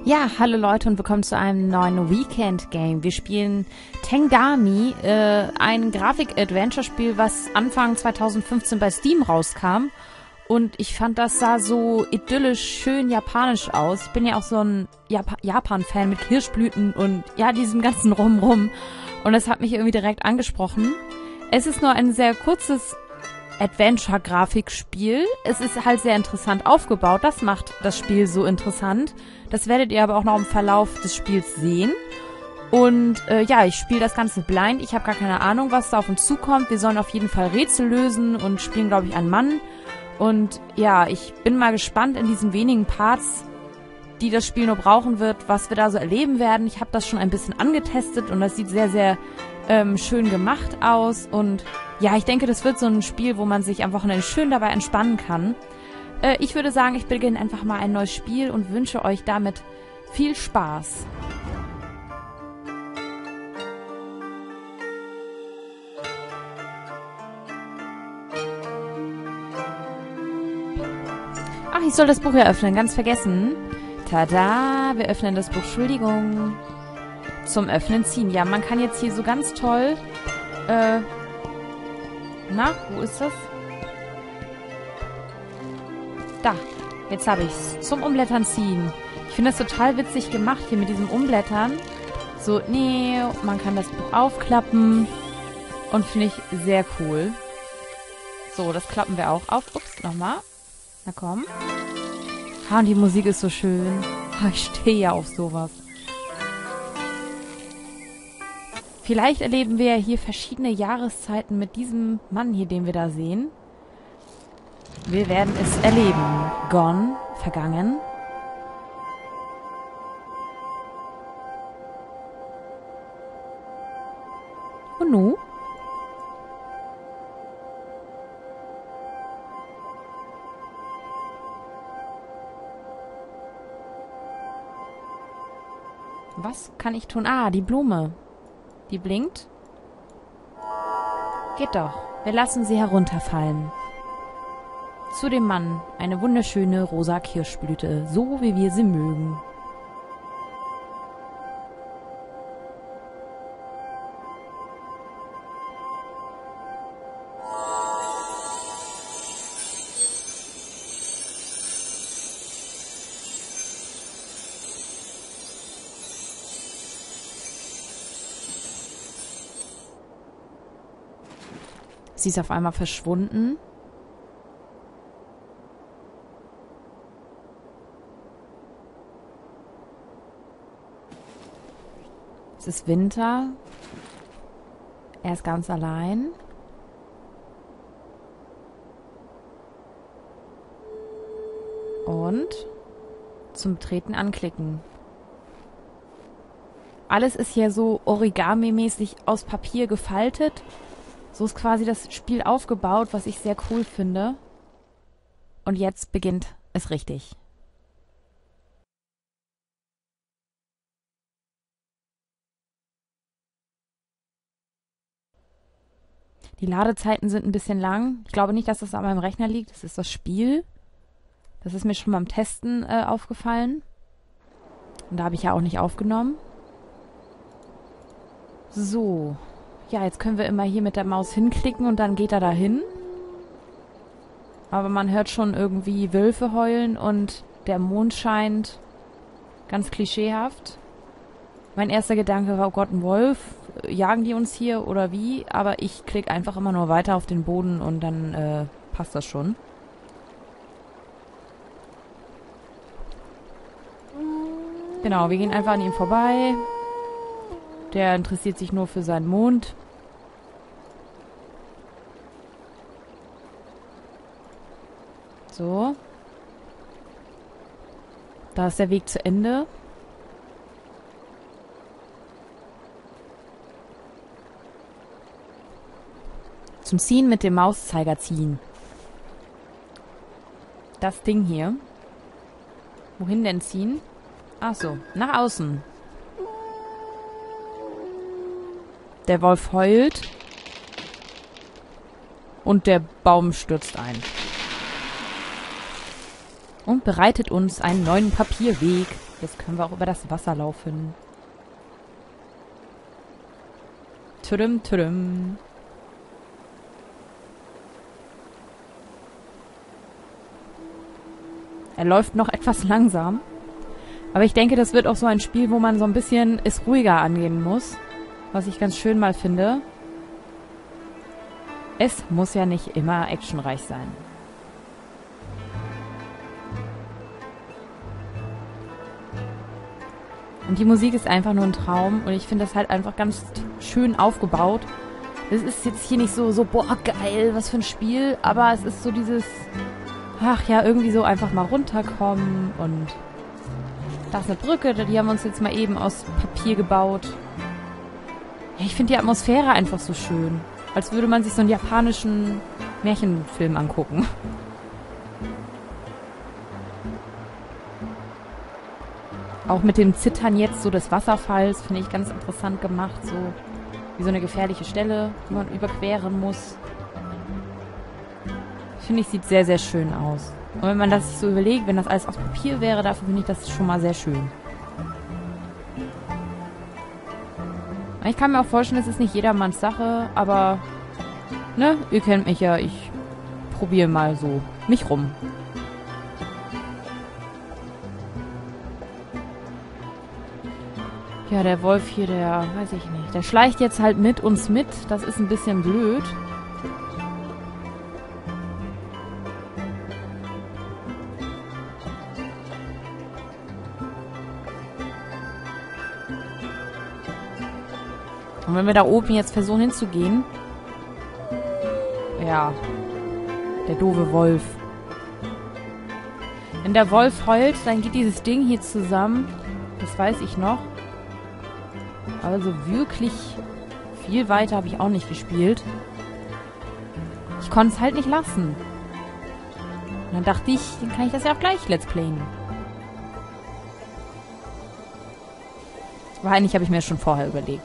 Ja, hallo Leute und willkommen zu einem neuen Weekend-Game. Wir spielen Tengami, ein Grafik-Adventure-Spiel, was Anfang 2015 bei Steam rauskam. Und ich fand, das sah so idyllisch, schön japanisch aus. Ich bin ja auch so ein Japan-Fan mit Kirschblüten und ja, diesem ganzen Rum. Und das hat mich irgendwie direkt angesprochen. Es ist nur ein sehr kurzes Adventure-Grafikspiel. Es ist halt sehr interessant aufgebaut. Das macht das Spiel so interessant. Das werdet ihr aber auch noch im Verlauf des Spiels sehen. Und ja, ich spiele das Ganze blind. Ich habe gar keine Ahnung, was da auf uns zukommt. Wir sollen auf jeden Fall Rätsel lösen und spielen, glaube ich, einen Mann. Und ja, ich bin mal gespannt in diesen wenigen Parts, die das Spiel nur brauchen wird, was wir da so erleben werden. Ich habe das schon ein bisschen angetestet und das sieht sehr, sehr schön gemacht aus. Und ja, ich denke, das wird so ein Spiel, wo man sich am Wochenende schön dabei entspannen kann. Ich würde sagen, ich beginne einfach mal ein neues Spiel und wünsche euch damit viel Spaß. Ach, ich soll das Buch eröffnen, ganz vergessen. Tada, wir öffnen das Buch, Entschuldigung. Zum Öffnen ziehen. Ja, man kann jetzt hier so ganz toll... Na, wo ist das? Da, jetzt habe ich's. Zum Umblättern ziehen. Ich finde das total witzig gemacht hier mit diesem Umblättern. So, nee, man kann das Buch aufklappen. Und finde ich sehr cool. So, das klappen wir auch auf. Ups, nochmal. Na komm. Ah, und die Musik ist so schön. Ich stehe ja auf sowas. Vielleicht erleben wir ja hier verschiedene Jahreszeiten mit diesem Mann hier, den wir da sehen. Wir werden es erleben. Gone, vergangen. Und nu? Was kann ich tun? Ah, die Blume. Die blinkt. Geht doch. Wir lassen sie herunterfallen. Zu dem Mann. Eine wunderschöne rosa Kirschblüte. So wie wir sie mögen. Sie ist auf einmal verschwunden. Es ist Winter. Er ist ganz allein. Und zum Betreten anklicken. Alles ist hier so Origami-mäßig aus Papier gefaltet. So ist quasi das Spiel aufgebaut, was ich sehr cool finde. Und jetzt beginnt es richtig. Die Ladezeiten sind ein bisschen lang. Ich glaube nicht, dass das an meinem Rechner liegt. Das ist das Spiel. Das ist mir schon beim Testen aufgefallen. Und da habe ich ja auch nicht aufgenommen. So. Ja, jetzt können wir immer hier mit der Maus hinklicken und dann geht er dahin. Aber man hört schon irgendwie Wölfe heulen und der Mond scheint ganz klischeehaft. Mein erster Gedanke war, oh Gott, ein Wolf. Jagen die uns hier oder wie? Aber ich klicke einfach immer nur weiter auf den Boden und dann passt das schon. Genau, wir gehen einfach an ihm vorbei. Der interessiert sich nur für seinen Mond. So. Da ist der Weg zu Ende. Zum Ziehen mit dem Mauszeiger ziehen. Das Ding hier. Wohin denn ziehen? Ach so, nach außen. Der Wolf heult. Und der Baum stürzt ein. und bereitet uns einen neuen Papierweg. Jetzt können wir auch über das Wasser laufen. Türüm, türüm. Er läuft noch etwas langsam. Aber ich denke, das wird auch so ein Spiel, wo man so ein bisschen es ruhiger angehen muss. Was ich ganz schön mal finde. Es muss ja nicht immer actionreich sein. Und die Musik ist einfach nur ein Traum. Und ich finde das halt einfach ganz schön aufgebaut. Es ist jetzt hier nicht so, boah, geil, was für ein Spiel. Aber es ist so dieses, ach ja, irgendwie so einfach mal runterkommen. Und da ist eine Brücke, die haben wir uns jetzt mal eben aus Papier gebaut. Ja, ich finde die Atmosphäre einfach so schön. Als würde man sich so einen japanischen Märchenfilm angucken. Auch mit dem Zittern jetzt so des Wasserfalls finde ich ganz interessant gemacht. So wie so eine gefährliche Stelle, die man überqueren muss. Finde ich, sieht sehr, sehr schön aus. Und wenn man das sich so überlegt, wenn das alles aus Papier wäre, dafür finde ich das schon mal sehr schön. Ich kann mir auch vorstellen, es ist nicht jedermanns Sache, aber ne, ihr kennt mich ja, ich probiere mal so mich rum. Ja, der Wolf hier, der, weiß ich nicht, der schleicht jetzt halt mit uns mit. Das ist ein bisschen blöd. Und wenn wir da oben jetzt versuchen hinzugehen... Ja. Der doofe Wolf. Wenn der Wolf heult, dann geht dieses Ding hier zusammen. Das weiß ich noch. Also wirklich viel weiter habe ich auch nicht gespielt. Ich konnte es halt nicht lassen. Und dann dachte ich, dann kann ich das ja auch gleich Let's Playen. Aber eigentlich habe ich mir das schon vorher überlegt.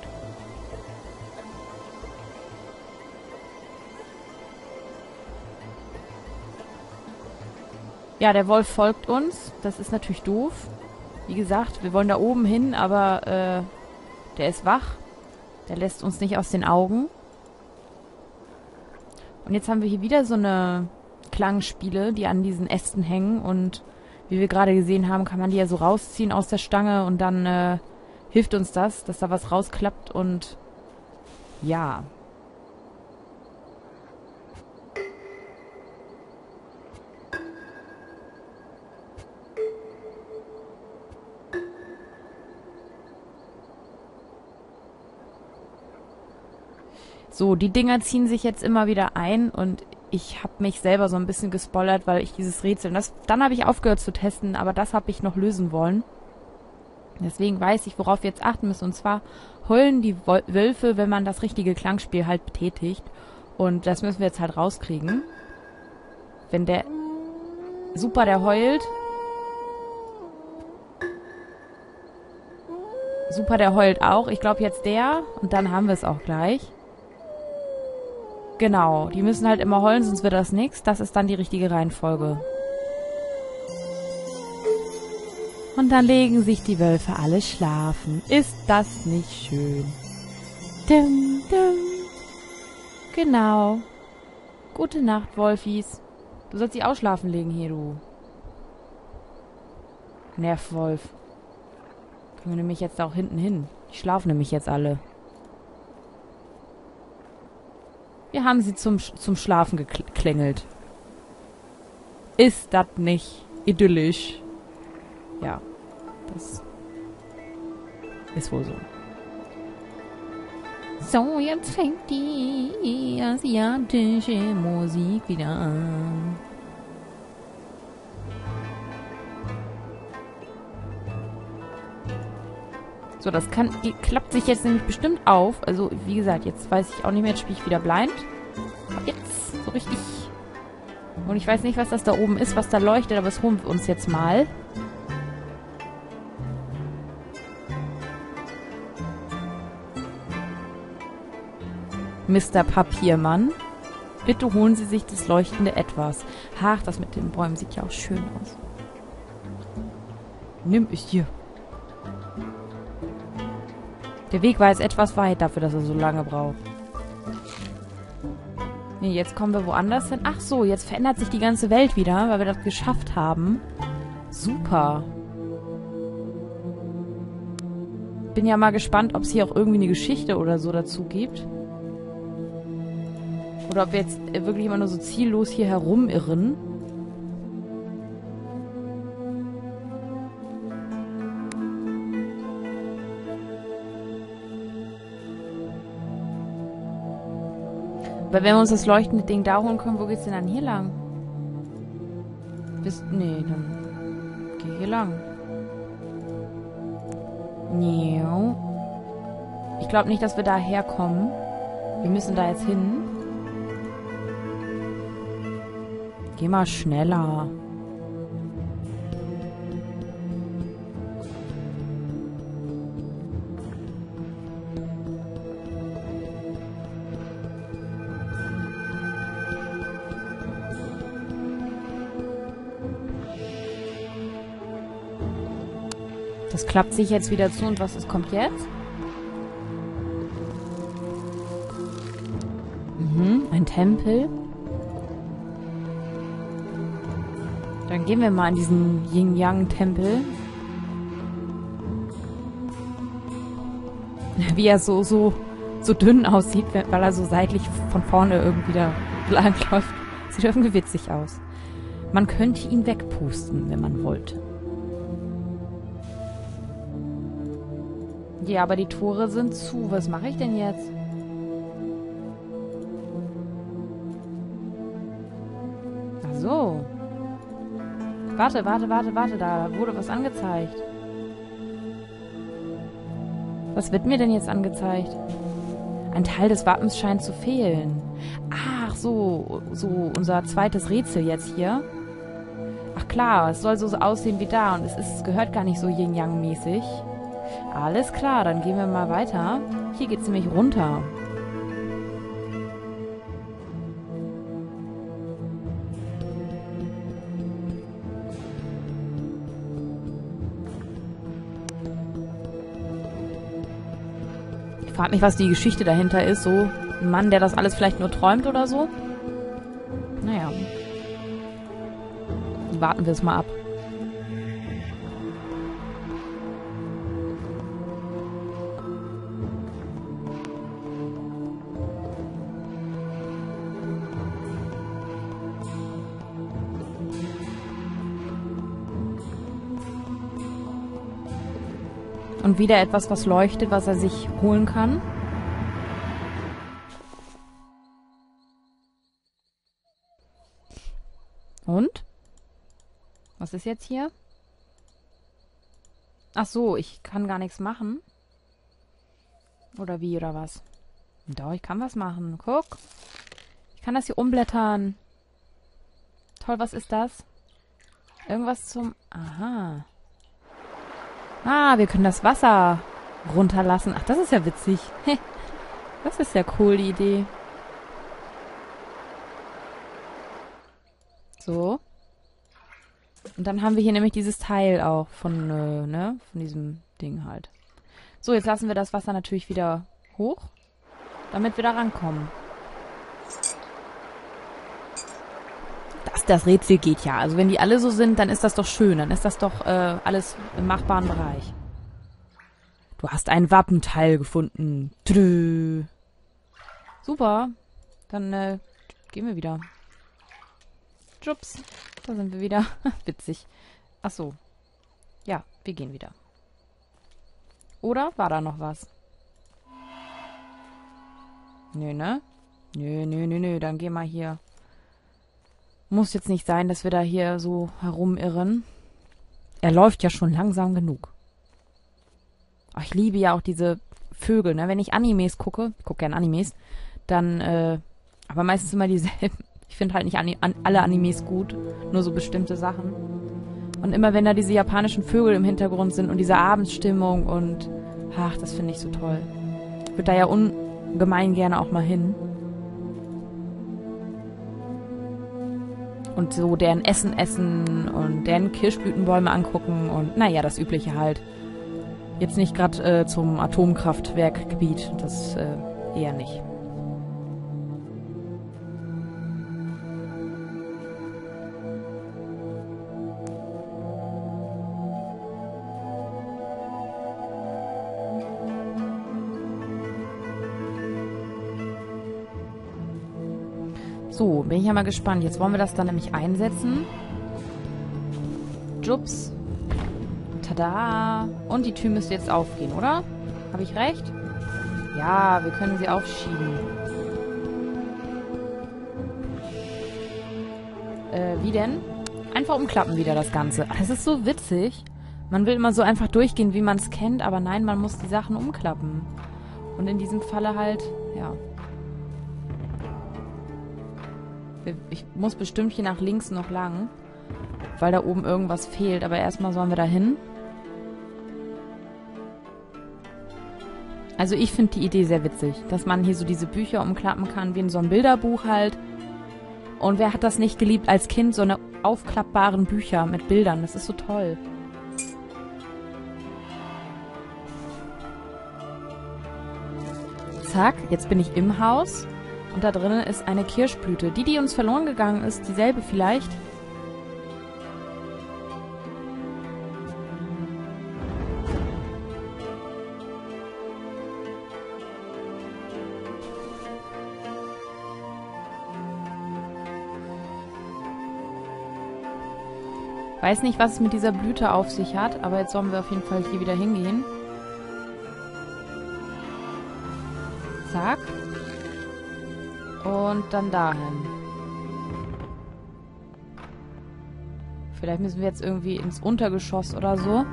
Ja, der Wolf folgt uns. Das ist natürlich doof. Wie gesagt, wir wollen da oben hin, aber der ist wach. Der lässt uns nicht aus den Augen. Und jetzt haben wir hier wieder so eine Klangspiele, die an diesen Ästen hängen. Und wie wir gerade gesehen haben, kann man die ja so rausziehen aus der Stange. Und dann hilft uns das, dass da was rausklappt. Und ja... So, die Dinger ziehen sich jetzt immer wieder ein und ich habe mich selber so ein bisschen gespoilert, weil ich dieses Rätsel... Dann habe ich aufgehört zu testen, aber das habe ich noch lösen wollen. Deswegen weiß ich, worauf wir jetzt achten müssen. Und zwar heulen die Wölfe, wenn man das richtige Klangspiel halt betätigt. Und das müssen wir jetzt halt rauskriegen. Wenn der... Super, der heult. Super, der heult auch. Ich glaube jetzt der. Und dann haben wir es auch gleich. Genau, die müssen halt immer heulen, sonst wird das nichts. Das ist dann die richtige Reihenfolge. Und dann legen sich die Wölfe alle schlafen. Ist das nicht schön? Dum, dum. Genau. Gute Nacht, Wolfis. Du sollst dich auch schlafen legen hier, du. Nervwolf. Können wir nämlich jetzt auch hinten hin. Die schlafen nämlich jetzt alle. Wir haben sie zum Schlafen geklingelt. Ist das nicht idyllisch? Ja, das ist wohl so. So, jetzt fängt die asiatische Musik wieder an. So, das klappt sich jetzt nämlich bestimmt auf. Also, wie gesagt, jetzt weiß ich auch nicht mehr, jetzt spiele ich wieder blind. Aber jetzt, so richtig. Und ich weiß nicht, was das da oben ist, was da leuchtet, aber das holen wir uns jetzt mal. Mr. Papiermann, bitte holen Sie sich das leuchtende Etwas. Ach, das mit den Bäumen sieht ja auch schön aus. Nimm es hier. Der Weg war jetzt etwas weit dafür, dass er so lange braucht. Nee, jetzt kommen wir woanders hin. Ach so, jetzt verändert sich die ganze Welt wieder, weil wir das geschafft haben. Super. Bin ja mal gespannt, ob es hier auch irgendwie eine Geschichte oder so dazu gibt. Oder ob wir jetzt wirklich immer nur so ziellos hier herumirren. Aber wenn wir uns das leuchtende Ding da holen können, wo geht's denn dann hier lang? Nee, dann geh hier lang. Ich glaube nicht, dass wir da herkommen. Wir müssen da jetzt hin. Geh mal schneller. Das klappt sich jetzt wieder zu und was kommt jetzt? Ein Tempel. Dann gehen wir mal in diesen Yin-Yang-Tempel. Wie er so dünn aussieht, weil er so seitlich von vorne irgendwie da langläuft. Sieht irgendwie witzig aus. Man könnte ihn wegpusten, wenn man wollte. Ja, aber die Tore sind zu. Was mache ich denn jetzt? Ach so. Warte. Da wurde was angezeigt. Was wird mir denn jetzt angezeigt? Ein Teil des Wappens scheint zu fehlen. Ach so unser zweites Rätsel jetzt hier. Ach klar, es soll so aussehen wie da und es gehört gar nicht so Yin-Yang-mäßig. Alles klar, dann gehen wir mal weiter. Hier geht's nämlich runter. Ich frage mich, was die Geschichte dahinter ist. So ein Mann, der das alles vielleicht nur träumt oder so. Naja. Warten wir es mal ab. Und wieder etwas, was leuchtet, was er sich holen kann. Und? Was ist jetzt hier? Ach so, ich kann gar nichts machen. Oder wie, oder was? Doch, ich kann was machen. Guck. Ich kann das hier umblättern. Toll, was ist das? Irgendwas zum... Aha. Ah, wir können das Wasser runterlassen. Ach, das ist ja witzig. Das ist ja cool, die Idee. So. Und dann haben wir hier nämlich dieses Teil auch von diesem Ding halt. So, jetzt lassen wir das Wasser natürlich wieder hoch, damit wir da rankommen. Das Rätsel geht ja. Also wenn die alle so sind, dann ist das doch schön. Dann ist das doch alles im machbaren Bereich. Du hast ein Wappenteil gefunden. Trö. Super. Dann gehen wir wieder. Jups. Da sind wir wieder. Witzig. Ach so. Ja, wir gehen wieder. Oder war da noch was? Nö, ne? Nö. Dann geh mal hier. Muss jetzt nicht sein, dass wir da hier so herumirren. Er läuft ja schon langsam genug. Ach, ich liebe ja auch diese Vögel, ne? Wenn ich Animes gucke, ich gucke gerne Animes, dann, aber meistens immer dieselben. Ich finde halt nicht alle Animes gut, nur so bestimmte Sachen. Und immer wenn da diese japanischen Vögel im Hintergrund sind und diese Abendstimmung und, ach, das finde ich so toll. Ich würde da ja ungemein gerne auch mal hin. Und so deren Essen und deren Kirschblütenbäume angucken und naja, das Übliche halt. Jetzt nicht gerade zum Atomkraftwerkgebiet. Das eher nicht. So, bin ich ja mal gespannt. Jetzt wollen wir das dann nämlich einsetzen. Jups. Tada. Und die Tür müsste jetzt aufgehen, oder? Habe ich recht? Ja, wir können sie aufschieben. Wie denn? Einfach umklappen wieder das Ganze. Das ist so witzig. Man will immer so einfach durchgehen, wie man es kennt, aber nein, man muss die Sachen umklappen. Und in diesem Falle halt, ja. Ich muss bestimmt hier nach links noch lang, weil da oben irgendwas fehlt. Aber erstmal sollen wir da hin. Also ich finde die Idee sehr witzig, dass man hier so diese Bücher umklappen kann, wie in so einem Bilderbuch halt. Und wer hat das nicht geliebt als Kind, so eine aufklappbaren Bücher mit Bildern. Das ist so toll. Zack, jetzt bin ich im Haus. Und da drinnen ist eine Kirschblüte. Die uns verloren gegangen ist, dieselbe vielleicht. Weiß nicht, was es mit dieser Blüte auf sich hat, aber jetzt sollen wir auf jeden Fall hier wieder hingehen. Zack. Und dann dahin. Vielleicht müssen wir jetzt irgendwie ins Untergeschoss oder so.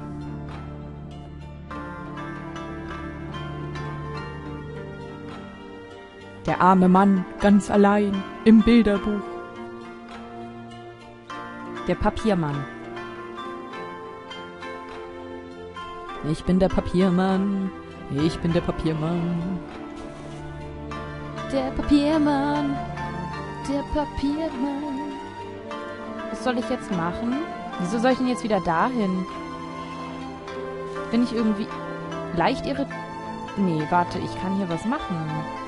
Der arme Mann, ganz allein, im Bilderbuch. Der Papiermann. Ich bin der Papiermann. Ich bin der Papiermann. Der Papiermann. Der Papiermann. Was soll ich jetzt machen? Wieso soll ich denn jetzt wieder dahin? Bin ich irgendwie leicht irritiert? Nee, warte, ich kann hier was machen.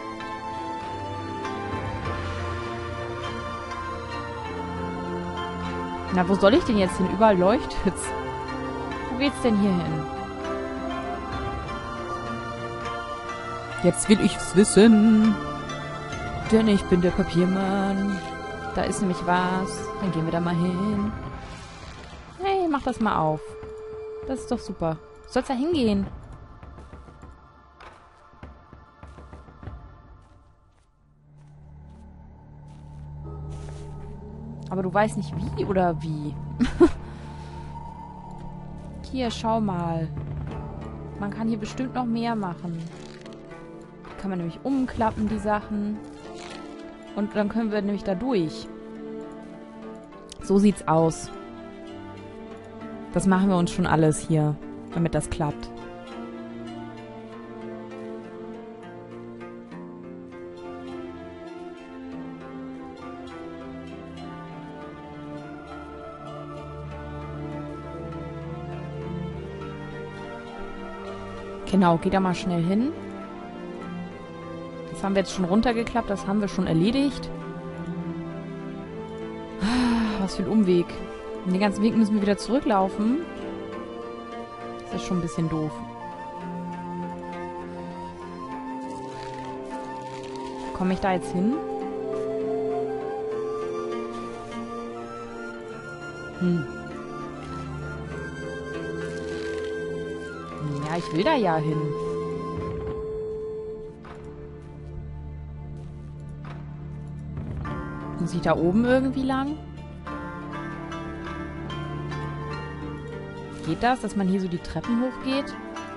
Na, wo soll ich denn jetzt hin? Überall leuchtet's. Wo geht's denn hier hin? Jetzt will ich's wissen. Denn ich bin der Papiermann. Da ist nämlich was. Dann gehen wir da mal hin. Hey, mach das mal auf. Das ist doch super. Du sollst da hingehen. Aber du weißt nicht wie oder wie. Hier, schau mal. Man kann hier bestimmt noch mehr machen. Kann man nämlich umklappen, die Sachen. Und dann können wir nämlich da durch. So sieht's aus. Das machen wir uns schon alles hier, damit das klappt. Genau, geht da mal schnell hin. Das haben wir jetzt schon runtergeklappt, das haben wir schon erledigt. Was für ein Umweg. Und den ganzen Weg müssen wir wieder zurücklaufen. Das ist schon ein bisschen doof. Komme ich da jetzt hin? Ja, ich will da ja hin. Muss ich da oben irgendwie lang? Geht das, dass man hier so die Treppen hochgeht?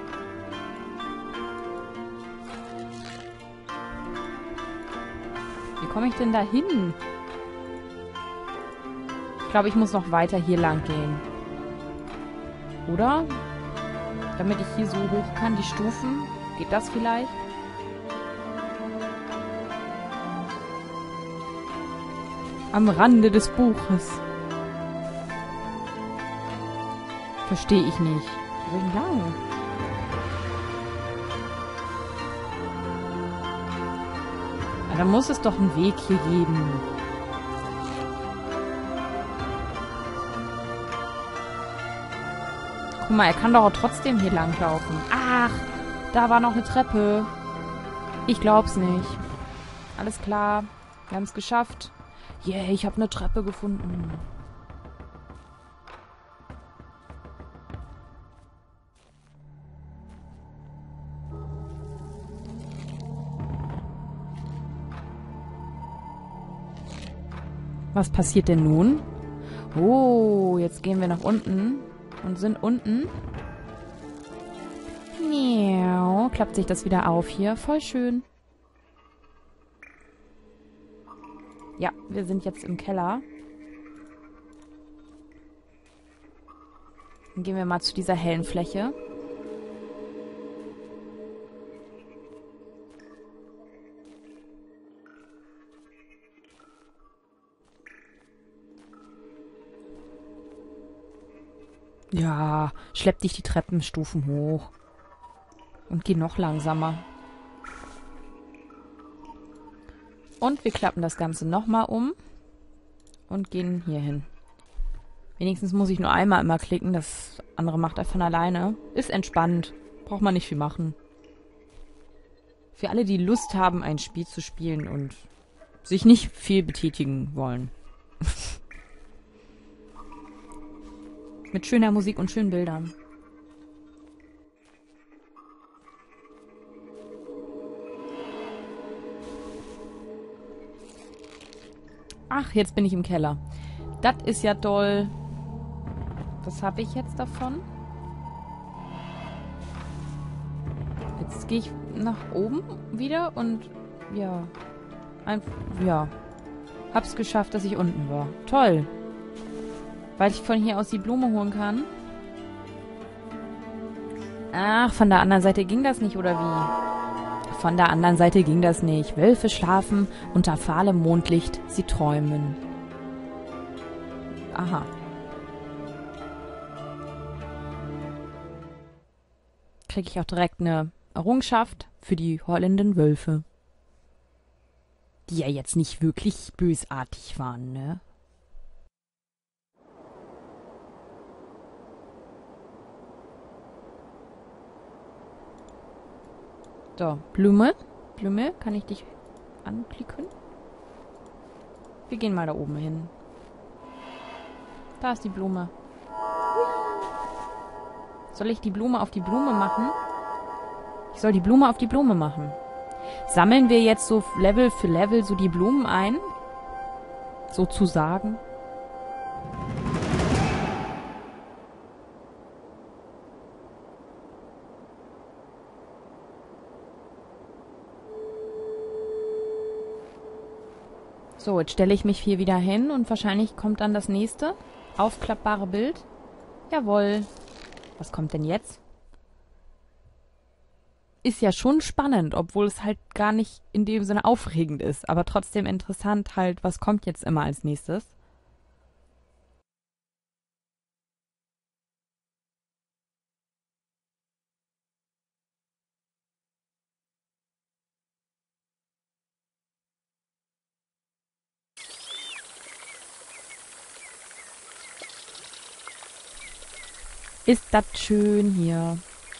Wie komme ich denn da hin? Ich glaube, ich muss noch weiter hier lang gehen. Oder? Damit ich hier so hoch kann, die Stufen. Geht das vielleicht? Am Rande des Buches. Verstehe ich nicht. Wo soll ich denn lang? Na, da muss es doch einen Weg hier geben. Guck mal, er kann doch auch trotzdem hier langlaufen. Ach, da war noch eine Treppe. Ich glaub's nicht. Alles klar. Wir haben es geschafft. Yeah, ich habe eine Treppe gefunden. Was passiert denn nun? Oh, jetzt gehen wir nach unten und sind unten. Miau, klappt sich das wieder auf hier. Voll schön. Ja, wir sind jetzt im Keller. Dann gehen wir mal zu dieser hellen Fläche. Ja, schlepp dich die Treppenstufen hoch. Und geh noch langsamer. Und wir klappen das Ganze nochmal um. Und gehen hier hin. Wenigstens muss ich nur einmal immer klicken. Das andere macht er von alleine. Ist entspannt. Braucht man nicht viel machen. Für alle, die Lust haben, ein Spiel zu spielen und sich nicht viel betätigen wollen. Mit schöner Musik und schönen Bildern. Ach, jetzt bin ich im Keller. Das ist ja toll. Was habe ich jetzt davon? Jetzt gehe ich nach oben wieder und ja. Ja. Hab's geschafft, dass ich unten war. Toll. Weil ich von hier aus die Blume holen kann. Ach, von der anderen Seite ging das nicht, oder wie? Von der anderen Seite ging das nicht. Wölfe schlafen unter fahlem Mondlicht, sie träumen. Aha. Kriege ich auch direkt eine Errungenschaft für die heulenden Wölfe. Die ja jetzt nicht wirklich bösartig waren, ne? So, Blume. Blume, kann ich dich anklicken? Wir gehen mal da oben hin. Da ist die Blume. Soll ich die Blume auf die Blume machen? Ich soll die Blume auf die Blume machen. Sammeln wir jetzt so Level für Level so die Blumen ein? Sozusagen. So, jetzt stelle ich mich hier wieder hin und wahrscheinlich kommt dann das nächste aufklappbare Bild. Jawohl. Was kommt denn jetzt? Ist ja schon spannend, obwohl es halt gar nicht in dem Sinne aufregend ist, aber trotzdem interessant halt, was kommt jetzt immer als nächstes. Ist das schön hier.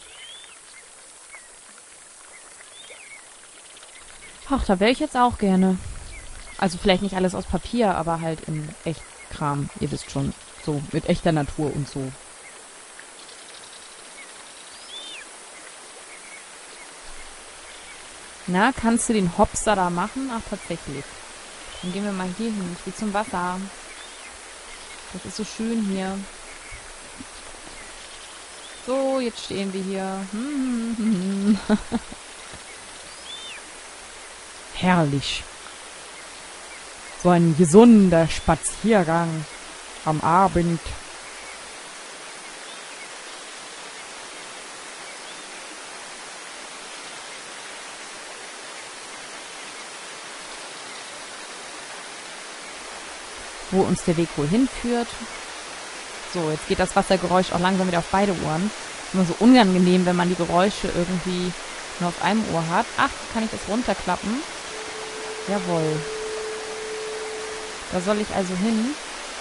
Ach, da wäre ich jetzt auch gerne. Also vielleicht nicht alles aus Papier, aber halt in Echtkram. Ihr wisst schon. So, mit echter Natur und so. Na, kannst du den Hopser da machen? Ach, tatsächlich. Dann gehen wir mal hier hin. Ich will zum Wasser. Das ist so schön hier. So, jetzt stehen wir hier. Herrlich. So ein gesunder Spaziergang am Abend. Wo uns der Weg wohl hinführt. So, jetzt geht das Wassergeräusch auch langsam wieder auf beide Ohren. Ist immer so unangenehm, wenn man die Geräusche irgendwie nur auf einem Ohr hat. Ach, kann ich das runterklappen? Jawohl. Da soll ich also hin.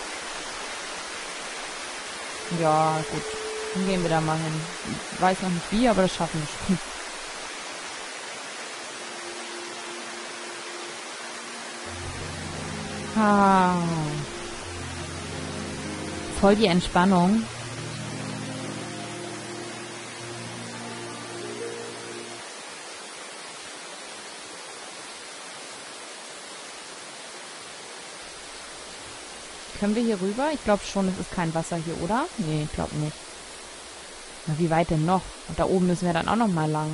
Ja, gut. Dann gehen wir da mal hin. Ich weiß noch nicht wie, aber das schaffen wir schon. Ah. Voll die Entspannung. Können wir hier rüber? Ich glaube schon, es ist kein Wasser hier, oder? Nee, ich glaube nicht. Na, wie weit denn noch? Und da oben müssen wir dann auch noch mal lang.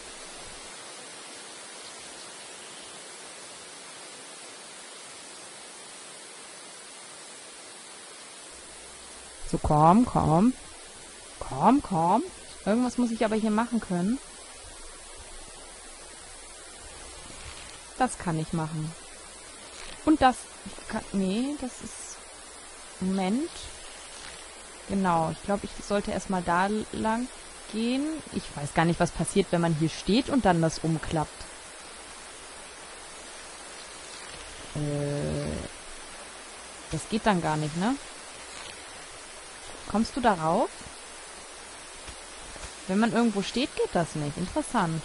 So, komm, komm. Komm, komm. Irgendwas muss ich aber hier machen können. Das kann ich machen. Und das... Nee, das ist... Moment. Genau, ich glaube, ich sollte erstmal da lang gehen. Ich weiß gar nicht, was passiert, wenn man hier steht und dann das umklappt. Das geht dann gar nicht, ne? Kommst du da rauf? Wenn man irgendwo steht, geht das nicht. Interessant.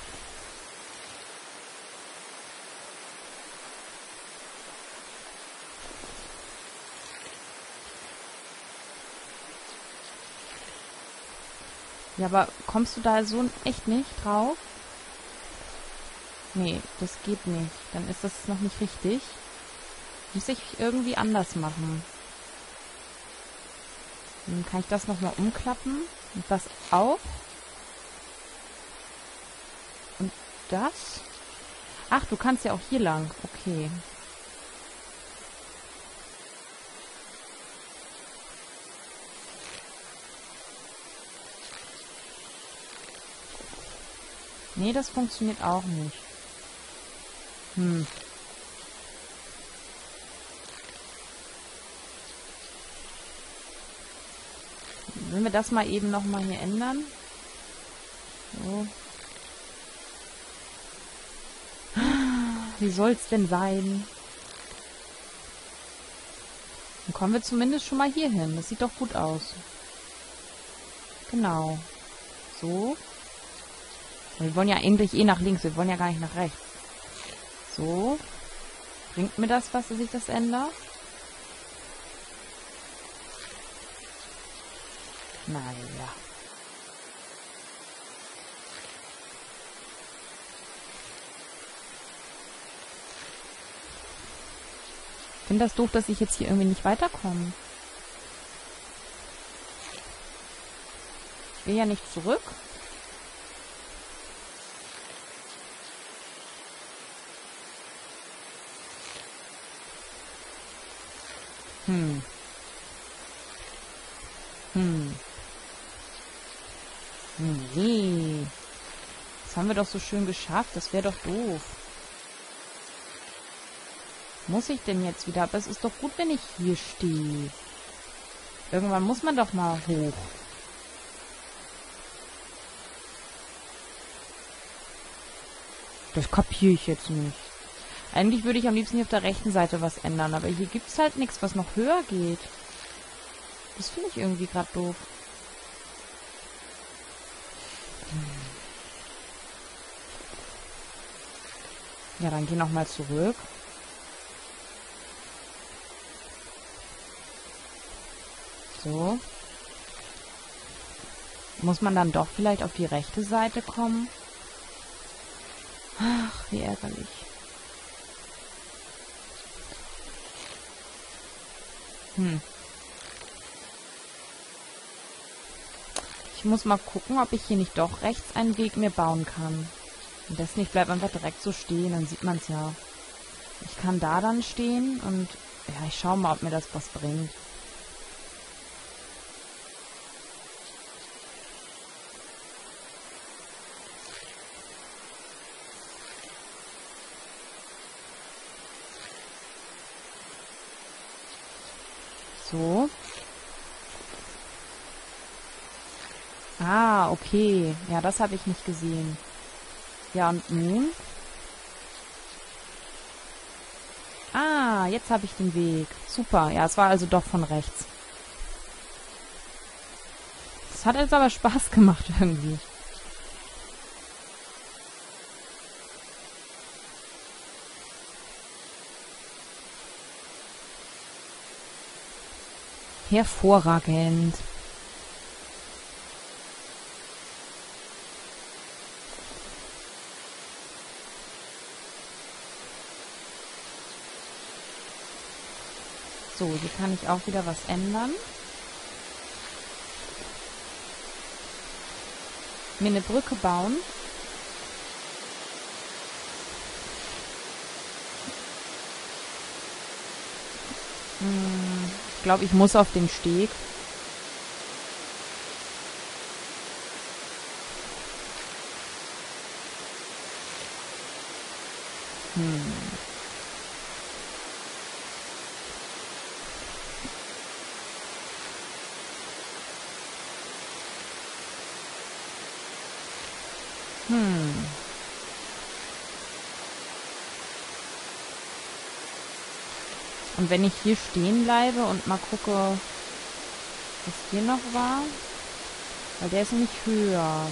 Ja, aber kommst du da so echt nicht drauf? Nee, das geht nicht. Dann ist das noch nicht richtig. Muss ich irgendwie anders machen. Dann kann ich das nochmal umklappen. Und das auch. Und das? Ach, du kannst ja auch hier lang. Okay. Nee, das funktioniert auch nicht. Wollen wir das mal eben nochmal hier ändern? So. Wie soll's denn sein? Dann kommen wir zumindest schon mal hier hin. Das sieht doch gut aus. Genau. So. Wir wollen ja endlich nach links. Wir wollen ja gar nicht nach rechts. So. Bringt mir das was, dass ich das ändere? Naja. Ich finde das doof, dass ich jetzt hier irgendwie nicht weiterkomme. Ich will ja nicht zurück. Nee. Das haben wir doch so schön geschafft. Das wäre doch doof. Muss ich denn jetzt wieder? Aber es ist doch gut, wenn ich hier stehe. Irgendwann muss man doch mal hoch. Das kapiere ich jetzt nicht. Eigentlich würde ich am liebsten hier auf der rechten Seite was ändern, aber hier gibt es halt nichts, was noch höher geht. Das finde ich irgendwie gerade doof. Ja, dann geh nochmal zurück. So. Muss man dann doch vielleicht auf die rechte Seite kommen? Ach, wie ärgerlich. Ich muss mal gucken, ob ich hier nicht doch rechts einen Weg mir bauen kann. Am besten, ich bleibe einfach direkt so stehen, dann sieht man es ja. Ich kann da dann stehen und ja, ich schaue mal, ob mir das was bringt. So. Ah, okay. Ja, das habe ich nicht gesehen. Ja, und nun? Ah, jetzt habe ich den Weg. Super. Ja, es war also doch von rechts. Das hat jetzt aber Spaß gemacht irgendwie. Hervorragend. So, hier kann ich auch wieder was ändern. Mir eine Brücke bauen. Ich glaube, ich muss auf den Steg. Und wenn ich hier stehen bleibe und mal gucke, was hier noch war, weil der ist nämlich höher.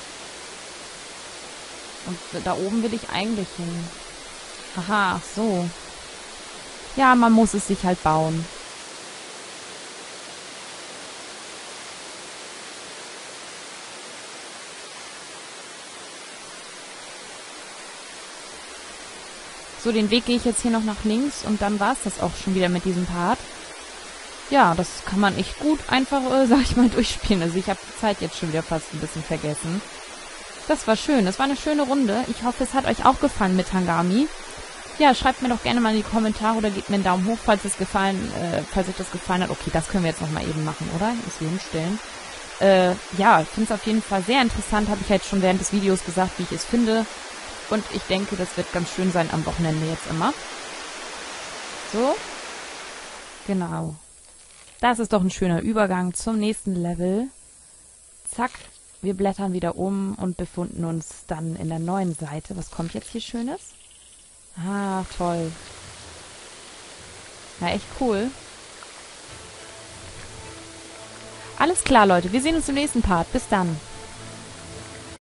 Und da oben will ich eigentlich hin. Aha, ach so. Ja, man muss es sich halt bauen. So, den Weg gehe ich jetzt hier noch nach links und dann war es das auch schon wieder mit diesem Part. Ja, das kann man echt gut einfach, sag ich mal, durchspielen. Also ich habe die Zeit jetzt schon wieder fast ein bisschen vergessen. Das war schön, das war eine schöne Runde. Ich hoffe, es hat euch auch gefallen mit Hangami. Ja, schreibt mir doch gerne mal in die Kommentare oder gebt mir einen Daumen hoch, falls euch das gefallen hat. Okay, das können wir jetzt nochmal eben machen, oder? Ich muss hier hinstellen. Ja, ich finde es auf jeden Fall sehr interessant, habe ich jetzt schon während des Videos gesagt, wie ich es finde. Und ich denke, das wird ganz schön sein am Wochenende jetzt immer. So. Genau. Das ist doch ein schöner Übergang zum nächsten Level. Zack. Wir blättern wieder um und befinden uns dann in der neuen Seite. Was kommt jetzt hier Schönes? Ah, toll. Na, echt cool. Alles klar, Leute. Wir sehen uns im nächsten Part. Bis dann.